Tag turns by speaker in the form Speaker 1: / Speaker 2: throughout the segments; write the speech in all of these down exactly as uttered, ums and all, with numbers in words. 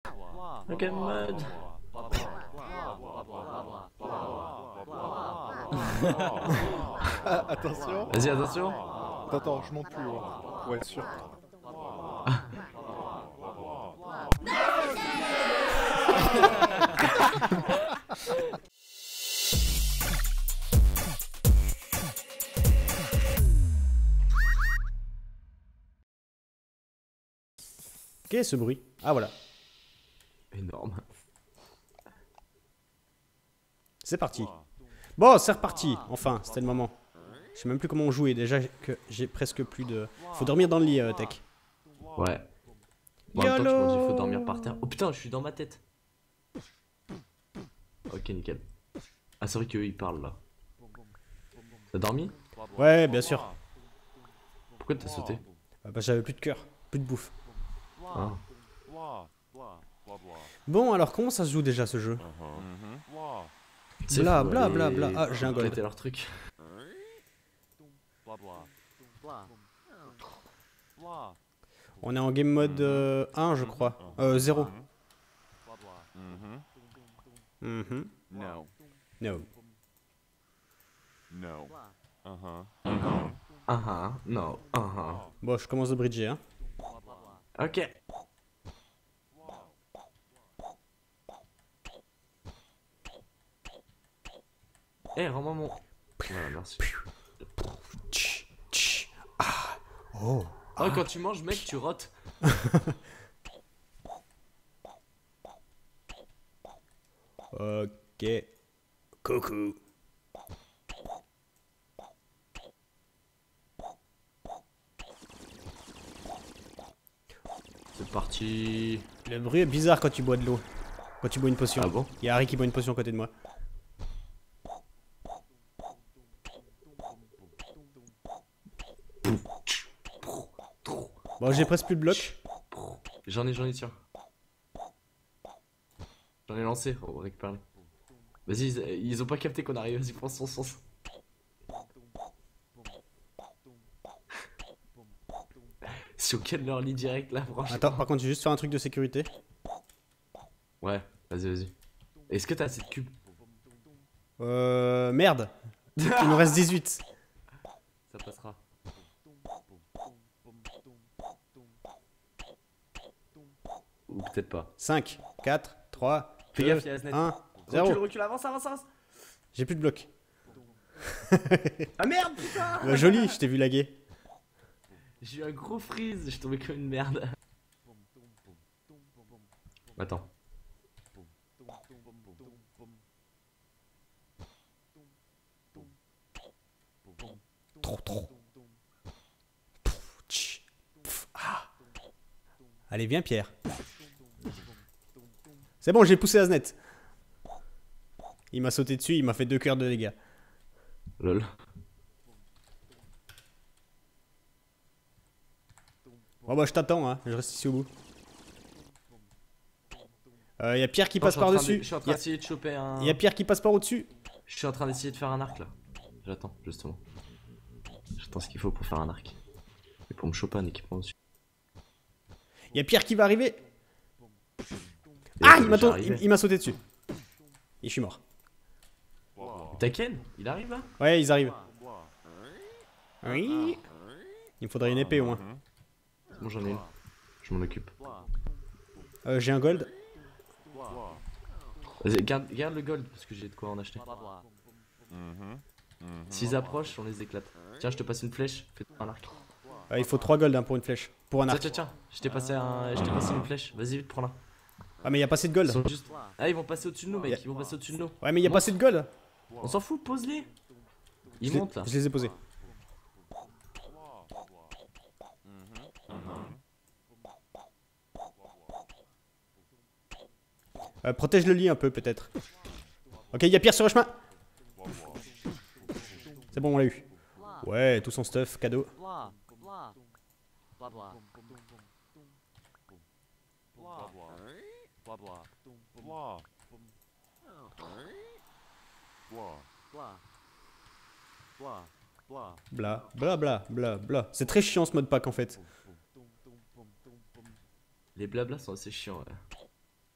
Speaker 1: Game mode.
Speaker 2: Ah, attention.
Speaker 1: Vas-y, attention.
Speaker 2: Attends, attends, je monte plus haut. Pour être sûr.
Speaker 3: Quel est ce bruit? Ah voilà.
Speaker 1: Énorme.
Speaker 3: C'est parti. Bon, c'est reparti. Enfin, c'était le moment. Je sais même plus comment on jouait. Déjà que j'ai presque plus de... Faut dormir dans le lit, euh, Tech.
Speaker 1: Ouais. Bon, en même temps, tu m'as dit faut dormir par terre. Oh putain, je suis dans ma tête. Ok, nickel. Ah, c'est vrai qu'eux ils parlent là. T'as dormi?
Speaker 3: Ouais, bien sûr.
Speaker 1: Pourquoi t'as sauté?
Speaker 3: Ah bah, j'avais plus de cœur, plus de bouffe.
Speaker 1: Ah.
Speaker 3: Bon, alors comment ça se joue déjà ce jeu?
Speaker 1: C'est
Speaker 3: Bla
Speaker 1: fou,
Speaker 3: bla
Speaker 1: aller
Speaker 3: bla bla. Ah, j'ai un gold.
Speaker 1: éclater leur truc.
Speaker 3: On est en game mode euh, un, je crois. Euh, zéro. Mhm.
Speaker 2: No.
Speaker 3: No.
Speaker 2: No. Uh-huh.
Speaker 1: Ah ah, non, ah ah.
Speaker 3: Bon, je commence de bridger, hein.
Speaker 1: Ok. Eh, hey, rends-moi mon... Voilà, merci.
Speaker 3: Tch, tch. Ah. Oh.
Speaker 1: Oh, quand tu manges, mec, tu rotes.
Speaker 3: Ok. Coucou.
Speaker 1: C'est parti.
Speaker 3: Le bruit est bizarre quand tu bois de l'eau. Quand tu bois une potion.
Speaker 1: Ah bon?
Speaker 3: Il y a Harry qui boit une potion à côté de moi. Bon, j'ai presque plus de blocs.
Speaker 1: J'en ai, j'en ai, tiens. J'en ai lancé, on va récupérer. Vas-y, ils, ils ont pas capté qu'on arrive, vas-y, fonce, fonce, fonce. Sur quel leur lit direct là, franchement.
Speaker 3: Attends, par contre, je vais juste faire un truc de sécurité.
Speaker 1: Ouais, vas-y, vas-y. Est-ce que t'as assez de cubes?
Speaker 3: Euh. Merde. Il nous reste dix-huit.
Speaker 1: Ça passera. Ou peut-être pas.
Speaker 3: cinq, quatre, trois,
Speaker 1: Fais
Speaker 3: deux,
Speaker 1: gaffe, il y a la fenêtre.
Speaker 3: un,
Speaker 1: Recule,
Speaker 3: zéro.
Speaker 1: recule, avance, avance, avance.
Speaker 3: J'ai plus de blocs.
Speaker 1: Ah merde, putain.
Speaker 3: Bah, joli, je t'ai vu laguer.
Speaker 1: J'ai eu un gros freeze, je suis tombé comme une merde. Attends.
Speaker 3: Trop, trop. Tch. Pff, ah. Allez, viens, Pierre. C'est bon, j'ai poussé Aznet. Il m'a sauté dessus, il m'a fait deux cœurs de dégâts.
Speaker 1: Lol.
Speaker 3: Bon, bah, je t'attends, hein. Je reste ici au bout. Il euh, y a Pierre qui
Speaker 1: Attends,
Speaker 3: passe
Speaker 1: je suis en train de-
Speaker 3: par-dessus.
Speaker 1: Je suis en train
Speaker 3: Il y,
Speaker 1: d'essayer de choper un...
Speaker 3: a- y a Pierre qui passe par au-dessus.
Speaker 1: Je suis en train d'essayer de faire un arc là. J'attends, justement. J'attends ce qu'il faut pour faire un arc. Et pour me choper un équipement dessus.
Speaker 3: Il y a Pierre qui va arriver.
Speaker 1: Et
Speaker 3: Ah,
Speaker 1: comme
Speaker 3: il m'a
Speaker 1: j'ai
Speaker 3: ton-
Speaker 1: arrivé.
Speaker 3: il, il m'a sauté dessus. Et je suis mort.
Speaker 1: T'as Ken? Il arrive là?
Speaker 3: Ouais, ils arrivent. Oui. Il me faudrait une épée au moins.
Speaker 1: C'est bon, j'en ai une. Je m'en occupe.
Speaker 3: Euh, j'ai un gold.
Speaker 1: Vas-y, garde, garde le gold parce que j'ai de quoi en acheter. S'ils approchent, on les éclate. Tiens, je te passe une flèche. Fais un arc.
Speaker 3: Euh, il faut trois gold hein, pour une flèche. Pour un
Speaker 1: Tiens,
Speaker 3: arc.
Speaker 1: tiens, tiens. Je t'ai passé, un... je t'ai passé une flèche. Vas-y, vite, prends-la.
Speaker 3: Ah, mais il y a pas assez de gold.
Speaker 1: Ils sont juste... Ah, ils vont passer au-dessus de nous, mec.
Speaker 3: Yeah.
Speaker 1: Ils vont passer au-dessus de nous.
Speaker 3: Ouais, mais il y a pas assez de gold.
Speaker 1: On s'en fout, pose-les. Ils
Speaker 3: Je les-
Speaker 1: montent là.
Speaker 3: Je les ai posés. Euh, protège le lit un peu peut-être. Ok, il y a Pierre sur le chemin. C'est bon, on l'a eu. Ouais, tout son stuff, cadeau. Bla, bla, bla, bla, bla. C'est très chiant ce mode pack en fait.
Speaker 1: Les blablas sont assez chiants. Ouais.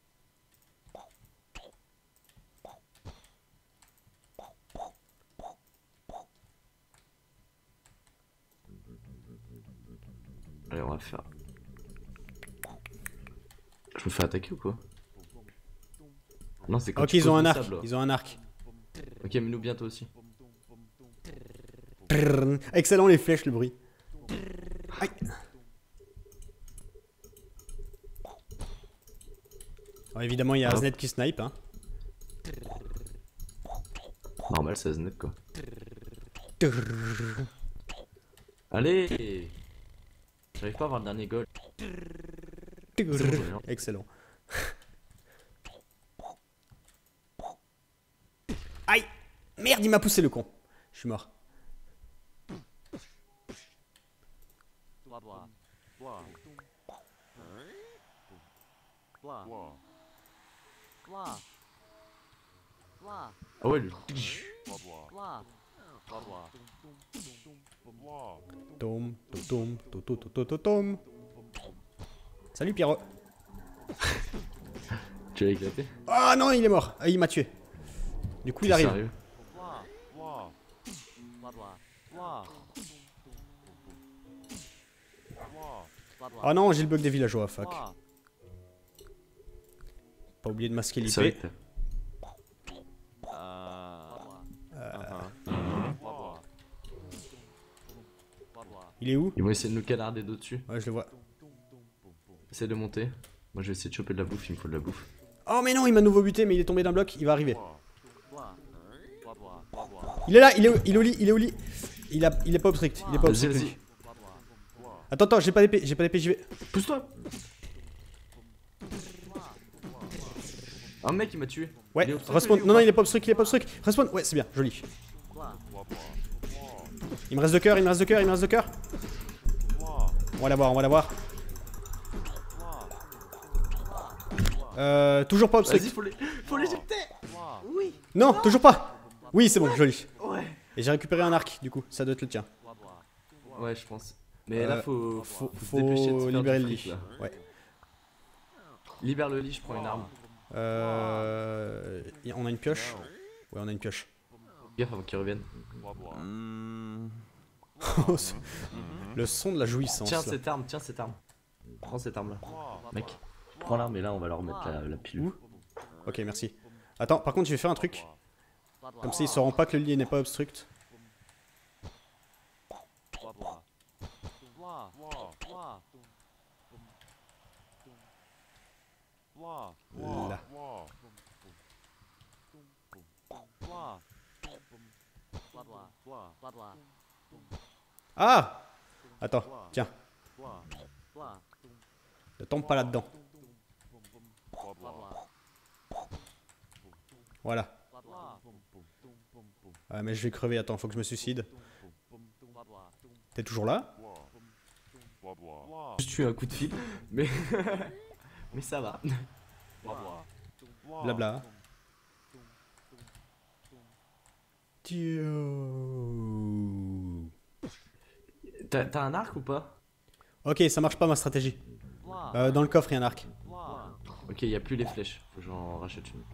Speaker 1: va faire... Je me fais attaquer ou quoi? Non, c'est quand
Speaker 3: Ok,
Speaker 1: tu
Speaker 3: ils ont
Speaker 1: poses
Speaker 3: un
Speaker 1: le
Speaker 3: arc.
Speaker 1: sable.
Speaker 3: Ils ont un arc.
Speaker 1: Ok, mais nous bientôt aussi.
Speaker 3: Prrrr. Excellent les flèches, le bruit. Aïe. Alors, évidemment, il y a
Speaker 1: Hop.
Speaker 3: Arsnet qui snipe. Hein.
Speaker 1: Normal, ça se net quoi. Allez! J'arrive pas à avoir le dernier goal. C'est bon, j'en ai un.
Speaker 3: Excellent. Aïe! Merde, il m'a poussé le con. Je suis mort.
Speaker 1: Ah ouais, lui.
Speaker 3: Tom, tom, tom, tom, tom, tom, tom. Salut Pierrot.
Speaker 1: Tu l'as éclaté?
Speaker 3: Ah non, il est mort. Ah, il m'a tué. Du coup, il
Speaker 1: T'es
Speaker 3: arrive.
Speaker 1: sérieux?
Speaker 3: Ah non, j'ai le bug des villageois, fuck. Pas oublié de masquer
Speaker 1: C'est vrai
Speaker 3: l'I P.
Speaker 1: que
Speaker 3: Il est où?
Speaker 1: ils vont essayer de nous canarder d'au-dessus.
Speaker 3: Ouais, je le vois.
Speaker 1: Essaye de monter. Moi je vais essayer de choper de la bouffe, il me faut de la bouffe.
Speaker 3: Oh mais non, il m'a nouveau buté, mais il est tombé d'un bloc, il va arriver. Il est là, il est, au- il est au lit, il est au lit. Il, a, il est pas obstruct, il est pas
Speaker 1: Vas-y,
Speaker 3: obstruct.
Speaker 1: vas-y.
Speaker 3: Attends, attends, j'ai pas d'épée, j'ai pas d'épée, j'y vais.
Speaker 1: Pousse-toi! Un mec il m'a tué.
Speaker 3: Ouais,
Speaker 1: Il est obstruct,
Speaker 3: respawn.
Speaker 1: lui, ou
Speaker 3: Non, non,
Speaker 1: pas
Speaker 3: il est pas obstruct, il est pas obstruct. Respawn, ouais, c'est bien, joli. Il me reste de cœur, il me reste de cœur, il me reste de cœur. On va l'avoir, on va l'avoir. Euh, toujours pas
Speaker 1: Vas-y,
Speaker 3: obstruct.
Speaker 1: faut les... faut l'éjecter! Oui!
Speaker 3: Non, toujours pas. Oui, c'est bon, joli.
Speaker 1: Ouais!
Speaker 3: Et j'ai récupéré un arc, du coup, ça doit être le tien.
Speaker 1: Ouais, je pense. Mais
Speaker 3: Euh,
Speaker 1: là faut,
Speaker 3: Faut,
Speaker 1: faut,
Speaker 3: faut
Speaker 1: se dépêcher de se faire
Speaker 3: libérer
Speaker 1: du
Speaker 3: le
Speaker 1: fric,
Speaker 3: lit.
Speaker 1: là.
Speaker 3: Ouais.
Speaker 1: Libère le lit, je prends une arme.
Speaker 3: Euh, y- on a une pioche. Ouais, on a une pioche.
Speaker 1: Gaffe avant qu'il revienne.
Speaker 3: Le son de la jouissance.
Speaker 1: Tiens
Speaker 3: là.
Speaker 1: cette arme, tiens cette arme. Prends cette arme là. Mec, prends l'arme et là on va leur mettre la, la pilule.
Speaker 3: Où? Ok, merci. Attends, par contre, je vais faire un truc. Comme ça, ils sauront pas que le lit n'est pas obstruct. Là. Ah! Attends, tiens. Ne tombe pas là-dedans. Voilà. Ah, mais je vais crever, attends, faut que je me suicide. T'es toujours là?
Speaker 1: Je tue un coup de fil, mais mais ça va.
Speaker 3: Blabla. Tio.
Speaker 1: T'as t'as un arc ou pas?
Speaker 3: Ok, ça marche pas ma stratégie. Euh, dans le coffre, il y a un arc.
Speaker 1: Ok, y a plus les flèches, faut que j'en rachète une.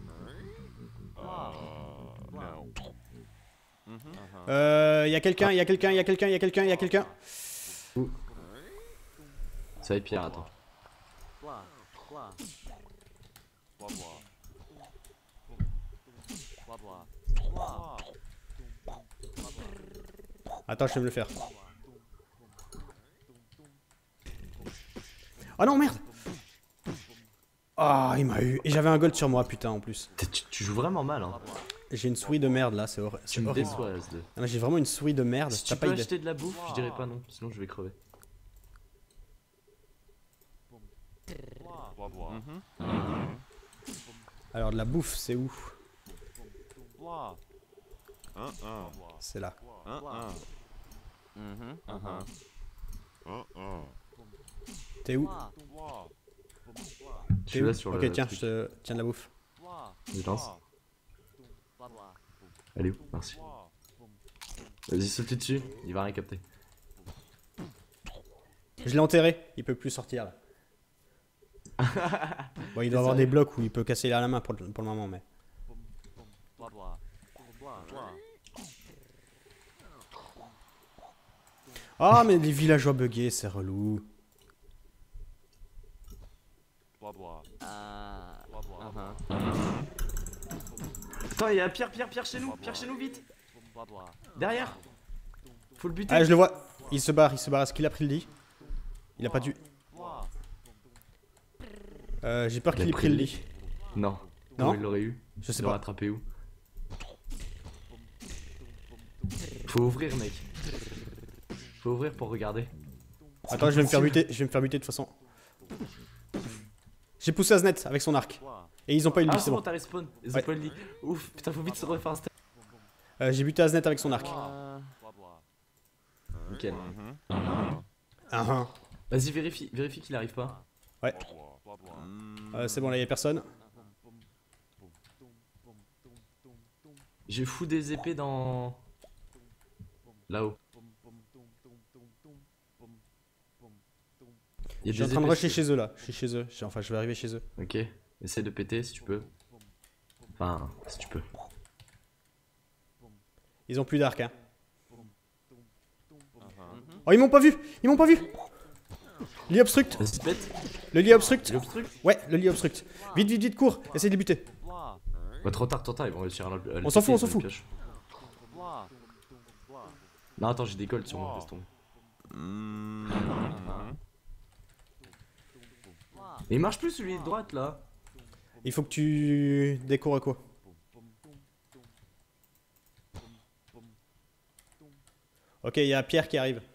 Speaker 3: Euh, il y a quelqu'un, il y a quelqu'un, il y a quelqu'un, il y a quelqu'un, il y a quelqu'un.
Speaker 1: Ça va être Pierre, attends.
Speaker 3: Attends, je vais me le faire. Oh non, merde! Ah, il m'a eu. Et j'avais un gold sur moi, putain, en plus.
Speaker 1: Tu, tu joues vraiment mal, hein.
Speaker 3: J'ai une souris de merde là, c'est horri-
Speaker 1: Tu
Speaker 3: c'est
Speaker 1: me
Speaker 3: horrible.
Speaker 1: déçois, S deux.
Speaker 3: Ah, mais j'ai vraiment une souris de merde.
Speaker 1: Si
Speaker 3: t'as
Speaker 1: tu
Speaker 3: pas
Speaker 1: peux
Speaker 3: idée.
Speaker 1: acheter de la bouffe, je dirais pas non, sinon je vais crever.
Speaker 3: Alors, de la bouffe, c'est où? C'est là. T'es où?
Speaker 1: Je
Speaker 3: T'es
Speaker 1: suis
Speaker 3: où?
Speaker 1: là sur
Speaker 3: Ok,
Speaker 1: le.
Speaker 3: tiens,
Speaker 1: truc.
Speaker 3: je te tiens de la bouffe.
Speaker 1: Je lance. Allez, merci. Vas-y, saute dessus, il va rien capter.
Speaker 3: Je l'ai enterré, il peut plus sortir là. Bon, il doit avoir des blocs où il peut casser la main pour le, pour le moment, mais. Ah, mais les villageois buggés, c'est relou.
Speaker 1: Attends, il y a Pierre, Pierre, Pierre chez nous, Pierre chez nous, vite. Derrière. Faut le buter.
Speaker 3: Ah, je le vois. Il se barre, il se barre. Est-ce qu'il a pris le lit? Il a pas dû. Euh, j'ai peur qu'il ait pris le lit.
Speaker 1: Non.
Speaker 3: Non,
Speaker 1: Où il l'aurait eu?
Speaker 3: Je sais
Speaker 1: Il l'aurait
Speaker 3: pas.
Speaker 1: attrapé où? Faut ouvrir, mec. Faut ouvrir pour regarder.
Speaker 3: Attends, je vais me faire buter. Je vais me faire buter de toute façon. J'ai poussé Aznet avec son arc. Et ils ont pas eu le
Speaker 1: Ah,
Speaker 3: lit,
Speaker 1: c'est
Speaker 3: c'est
Speaker 1: bon,
Speaker 3: bon.
Speaker 1: t'as respawn. Ils ont
Speaker 3: Ouais.
Speaker 1: pas le lit. Ouf, putain, faut vite se refaire un step.
Speaker 3: Euh, j'ai buté Aznet avec son arc.
Speaker 1: Nickel.
Speaker 3: Ah, ah.
Speaker 1: Vas-y, vérifie, vérifie qu'il arrive pas.
Speaker 3: Ouais. Euh, c'est bon, là, y'a personne.
Speaker 1: J'ai fou des épées dans. Là-haut. Il y a
Speaker 3: Je suis en
Speaker 1: des
Speaker 3: train de
Speaker 1: épées,
Speaker 3: rusher chez eux, là. Je suis chez eux. Je- Enfin, je vais arriver chez eux.
Speaker 1: Ok, essaie de péter si tu peux. Enfin, si tu peux.
Speaker 3: Ils ont plus d'arc, hein. Oh, ils m'ont pas vu! Ils m'ont pas vu! Lit obstruct!
Speaker 1: Vas-y, pète.
Speaker 3: Le lit obstruct!
Speaker 1: L'obstruct.
Speaker 3: Ouais, le lit obstruct. Vite, vite, vite, cours! Essaye de les buter.
Speaker 1: Ouais, trop tard, trop tard, ils vont réussir à le. à le
Speaker 3: On s'en fout,
Speaker 1: péter,
Speaker 3: on s'en
Speaker 1: ils ont une pioche. Non, attends, j'ai des golds sur moi, laisse tomber. Mais il marche plus celui de droite là.
Speaker 3: Il faut que tu découvres quoi? Ok, il y a Pierre qui arrive.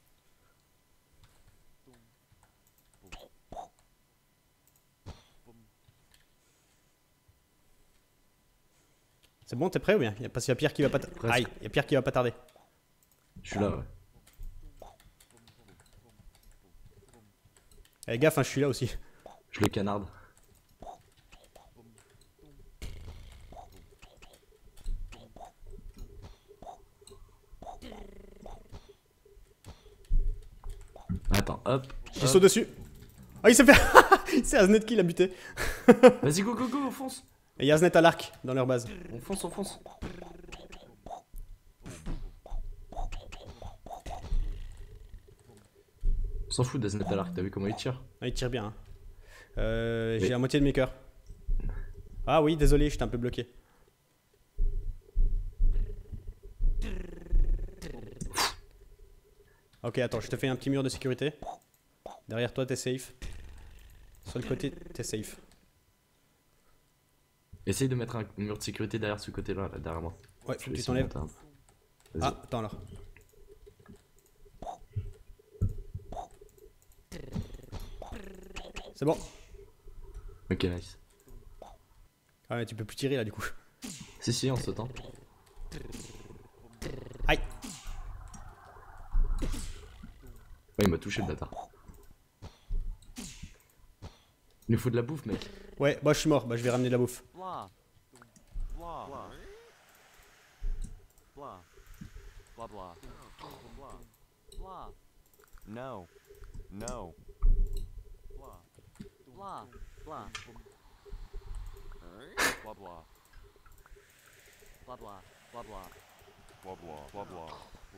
Speaker 3: C'est bon, t'es prêt ou bien? Il y a- Parce qu'il y a Pierre qui va pas tarder.
Speaker 1: Presque.
Speaker 3: Aïe, il y a Pierre qui va pas tarder.
Speaker 1: Je suis là, ouais.
Speaker 3: Eh, gaffe, hein, je suis là aussi.
Speaker 1: Je le canarde. Attends, hop.
Speaker 3: J'ai
Speaker 1: hop.
Speaker 3: saut dessus. Ah, il s'est fait. C'est Aznet qui l'a buté.
Speaker 1: Vas-y, go, go, go, on fonce.
Speaker 3: Et il y a Aznet à l'arc dans leur base.
Speaker 1: On fonce, on fonce. On s'en fout d'Aznet à l'arc, t'as vu comment il tire?
Speaker 3: Ah, il tire bien. Hein. Euh,
Speaker 1: Mais-
Speaker 3: J'ai la moitié de mes cœurs. Ah oui, désolé, j'étais un peu bloqué. Ok, attends, je te fais un petit mur de sécurité. Derrière toi, t'es safe. Sur le côté, t'es safe.
Speaker 1: Essaye de mettre un mur de sécurité derrière ce côté-là, là, derrière moi.
Speaker 3: Ouais,
Speaker 1: Je
Speaker 3: faut
Speaker 1: vais
Speaker 3: que tu
Speaker 1: essayer de
Speaker 3: t'enlèves.
Speaker 1: monter un peu. Vas-y.
Speaker 3: Ah, attends alors. C'est bon.
Speaker 1: Ok, nice.
Speaker 3: Ah ouais, tu peux plus tirer là du coup.
Speaker 1: Si, si, en sautant.
Speaker 3: Aïe.
Speaker 1: Ouais, il m'a touché le bâtard. Il nous faut de la bouffe, mec.
Speaker 3: Ouais, bah je suis mort, bah je vais ramener de la bouffe.
Speaker 4: No. No. Blah. Blah. Blah blah. Blah blah. Blah blah. Blah blah. Blah blah.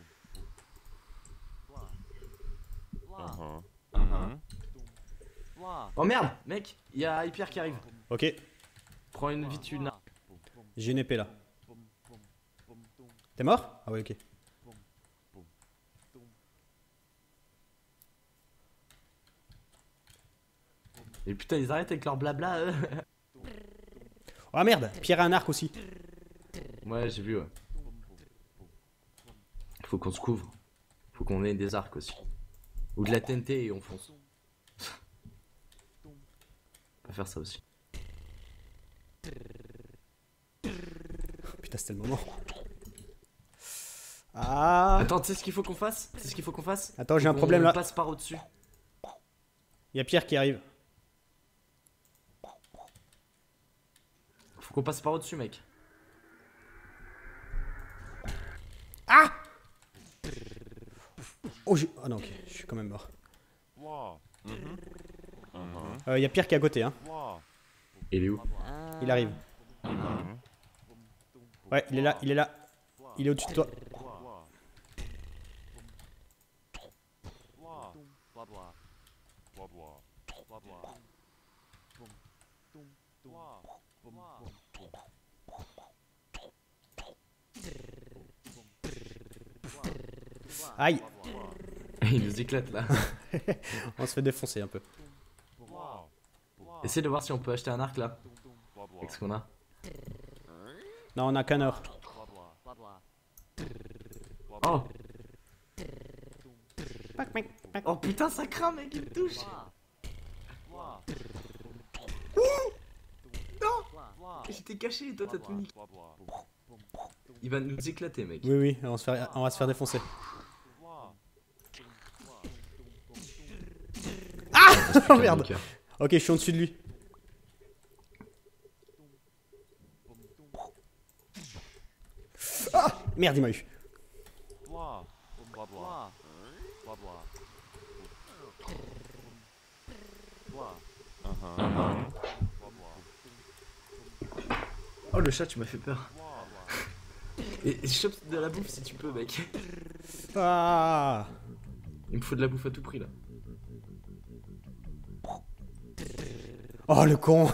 Speaker 4: Blah. Uh-huh. Uh-huh. Blah.
Speaker 1: Oh merde, mec, il y a Hyper qui arrive.
Speaker 3: Ok,
Speaker 1: Prends une vite une.
Speaker 3: j'ai une épée là. T'es mort? Ah ouais, ok.
Speaker 1: Et putain, ils arrêtent avec leur blabla. eux.
Speaker 3: Ah merde, Pierre a un arc aussi.
Speaker 1: Ouais, j'ai vu, ouais. Faut qu'on se couvre. Faut qu'on ait des arcs aussi. Ou de la T N T et on fonce. On va faire ça aussi.
Speaker 3: Putain, c'était le moment. Ah.
Speaker 1: Attends, tu sais ce qu'il faut qu'on fasse? C'est ce qu'il faut qu'on fasse?
Speaker 3: Attends, j'ai
Speaker 1: Faut
Speaker 3: un problème
Speaker 1: qu'on
Speaker 3: là.
Speaker 1: passe par au-dessus.
Speaker 3: Il y a Pierre qui arrive.
Speaker 1: Faut qu'on passe par au-dessus, mec.
Speaker 3: Oh, j'ai. Ah non, ok, je suis quand même mort.
Speaker 4: Blah. Mhm. Uh-huh.
Speaker 3: Euh, Il y a Pierre qui est à côté, hein.
Speaker 4: Blah.
Speaker 1: Il est où?
Speaker 3: Il arrive. Ouais, il est là, il est là. Il est au-dessus de toi.
Speaker 4: Blah.
Speaker 3: Aïe.
Speaker 1: Il nous éclate là.
Speaker 3: On se fait défoncer un peu.
Speaker 1: Essaye de voir si on peut acheter un arc là. Avec ce qu'on a.
Speaker 3: Non, on a qu'un heure.
Speaker 1: Oh. Oh putain, ça craint mec, il me touche. Non. J'étais caché et toi t'as tout niqué. Il va nous éclater mec.
Speaker 3: Oui, oui, on, se fait, on va se faire défoncer. Ah oh, merde. Ok, je suis en dessus de lui. Ah merde, il m'a eu.
Speaker 1: Oh le chat, tu m'as fait peur. Et, et chope de la bouffe si tu peux mec.
Speaker 3: Ah.
Speaker 1: Il me faut de la bouffe à tout prix là.
Speaker 3: Oh le con.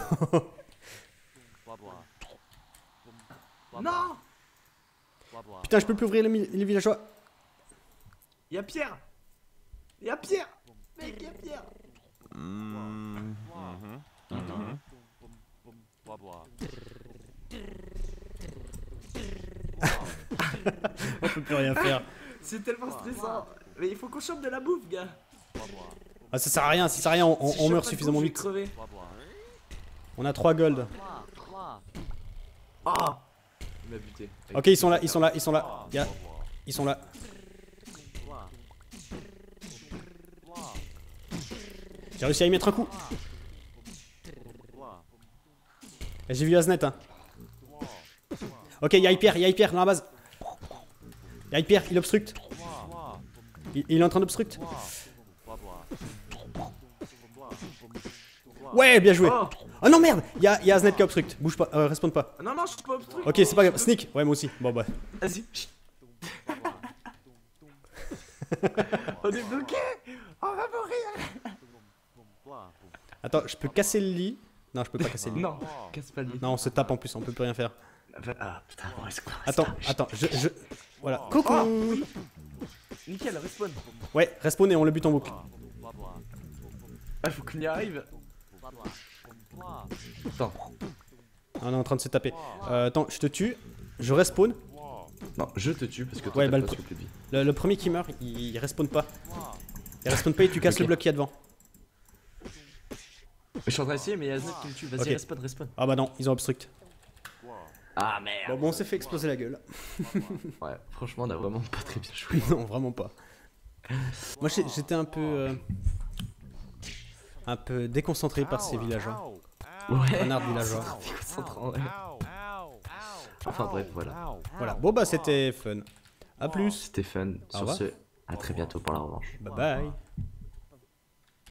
Speaker 1: Non.
Speaker 3: Putain, je peux plus ouvrir les, les villageois.
Speaker 1: Y'a Pierre. Y'a Pierre. Mec, y'a Pierre.
Speaker 2: Mmh.
Speaker 3: On peut plus rien faire.
Speaker 1: C'est tellement stressant. Mais il faut qu'on chope de la bouffe, gars.
Speaker 3: Ah, ça sert à rien, ça sert à rien, on, on,
Speaker 1: Si
Speaker 3: on
Speaker 1: je
Speaker 3: meurt
Speaker 1: chope pas de
Speaker 3: suffisamment
Speaker 1: bouffe,
Speaker 3: vite.
Speaker 1: je vais crever.
Speaker 3: On a trois gold.
Speaker 1: Ah. Il m'a buté.
Speaker 3: Ok, ils sont là, ils sont là, ils sont là. Y a... Ils sont là. J'ai réussi à y mettre un coup. Et j'ai vu Aznet, hein. Ok, y'a Hyper, y'a Hyper dans la base. Y'a Hyper, il obstructe. Il, il est en train d'obstructe. Ouais, bien joué.
Speaker 1: Oh.
Speaker 3: Oh non, merde, y'a y a Aznet qui obstructe. Bouge pas, euh, respawn pas.
Speaker 1: Non, non, je suis pas obstrué.
Speaker 3: Ok, c'est pas grave. Sneak. Ouais, moi aussi. Bon, bah.
Speaker 1: Vas-y. On est bloqué. On va mourir.
Speaker 3: Attends, je peux casser le lit. Non, je peux pas casser le lit.
Speaker 1: Non, casse pas le lit.
Speaker 3: Non, on se tape en plus, on peut plus rien faire.
Speaker 1: Ah putain, bon, reste quoi.
Speaker 3: Attends, attends, je, je... Voilà. Coucou.
Speaker 1: Oh. Nickel, respawn.
Speaker 3: Ouais, respawn et on le bute en boucle.
Speaker 1: Ah, faut qu'on y arrive. Attends.
Speaker 3: On est en train de se taper. Euh, attends, je te tue. Je respawn.
Speaker 1: Non, je te tue parce que toi
Speaker 3: Ouais,
Speaker 1: t'as
Speaker 3: bah,
Speaker 1: pas
Speaker 3: le-
Speaker 1: plus de vie.
Speaker 3: Le, le premier qui meurt, il, il respawn pas. Il respawn pas et tu casses
Speaker 1: Ok.
Speaker 3: le bloc qu'il y a devant.
Speaker 1: Je suis en train d'essayer, mais il y a Aznet qui me tue. Vas-y,
Speaker 3: Ok.
Speaker 1: respawn, respawn.
Speaker 3: Ah bah non, ils ont obstruct.
Speaker 1: Ah merde.
Speaker 3: Bon, bon on s'est fait exploser la gueule.
Speaker 1: Ouais, franchement, on a vraiment pas très bien joué.
Speaker 3: Non, vraiment pas. Moi j'ai- j'étais un peu... euh, un peu déconcentré par ces villageois.
Speaker 1: Ouais.
Speaker 3: Un arbre villageois.
Speaker 1: Concentrant, ouais. Enfin bref, voilà.
Speaker 3: Voilà, bon bah c'était fun. A plus.
Speaker 1: C'était fun. Sur
Speaker 3: revoir.
Speaker 1: ce, à très bientôt pour la revanche.
Speaker 3: Bye bye.